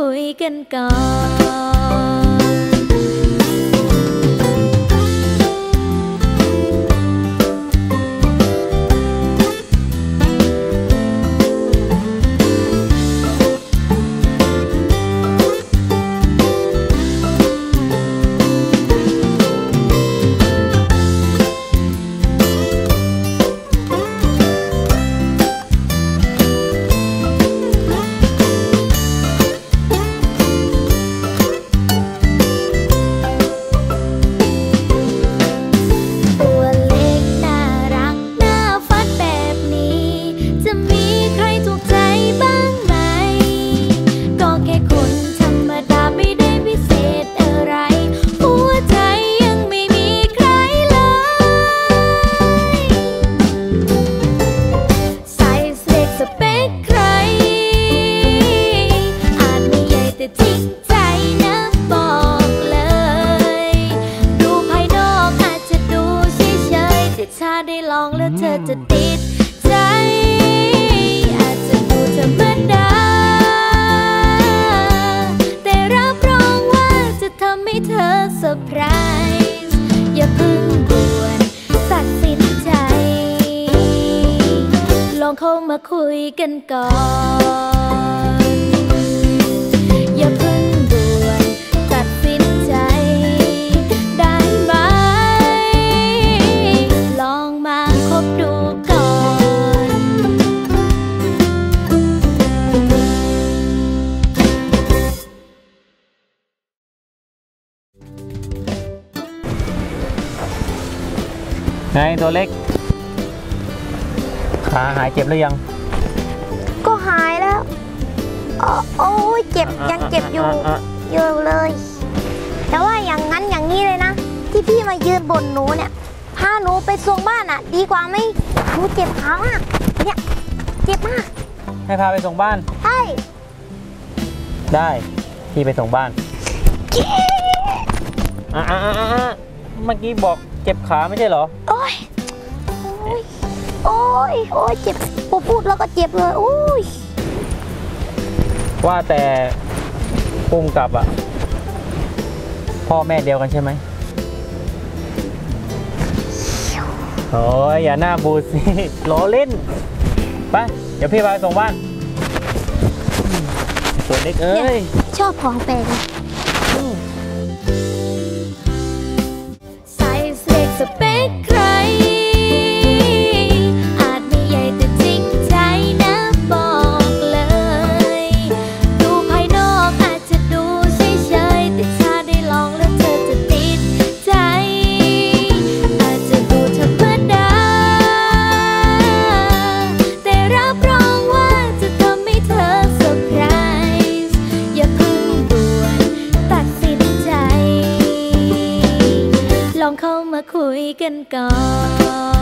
คุยกันก่อนถ้าได้ลองแล้วเธอจะติดใจอาจจะดูธรรมดาแต่รับรองว่าจะทำให้เธอเซอร์ไพรส์อย่าเพิ่งด่วนตัดสินใจลองเข้ามาคุยกันก่อนอย่าเพิ่งด่วนตัดสินใจได้ไหมลองมาคบดูก่อนไงตัวเล็กขาหายเจ็บหรือยังก็หายแล้วโอ้ยเจ็บยังเจ็บอยู่เยอะเลยแต่ว่าอย่างนั้นอย่างนี้เลยนะที่พี่มายืนบ่นหนูเนี่ยพาหนูไปส่งบ้านอ่ะดีกว่าไหมหนูเจ็บขามากเนี่ยเจ็บมากให้พาไปส่งบ้านใช่ได้พี่ไปส่งบ้านเมื่อกี้บอกเจ็บขาไม่ใช่เหรอโอ้ยเจ็บพูดแล้วก็เจ็บเลยโอ้ยว่าแต่ปุ้มกับอ่ะพ่อแม่เดียวกันใช่ไหมโอ้ยอย่าหน้าบูดสิล้อเล่นไปเดี๋ยวพี่พาไปส่งบ้านตัวเล็กเอ้ยชอบของแปลกใส่เล็กสเปคใครอาจไม่ใหญ่แต่จริงใจนะบอกเลยดูภายนอกอาจจะดูเฉยๆแต่ถ้าได้ลองแล้วเธอจะติดใจอาจจะดูธรรมดาแต่รับรองว่าจะทำให้เธอเซอร์ไพรส์อย่าเพิ่งด่วนตัดสินใจลองเข้ามาคุยกันก่อน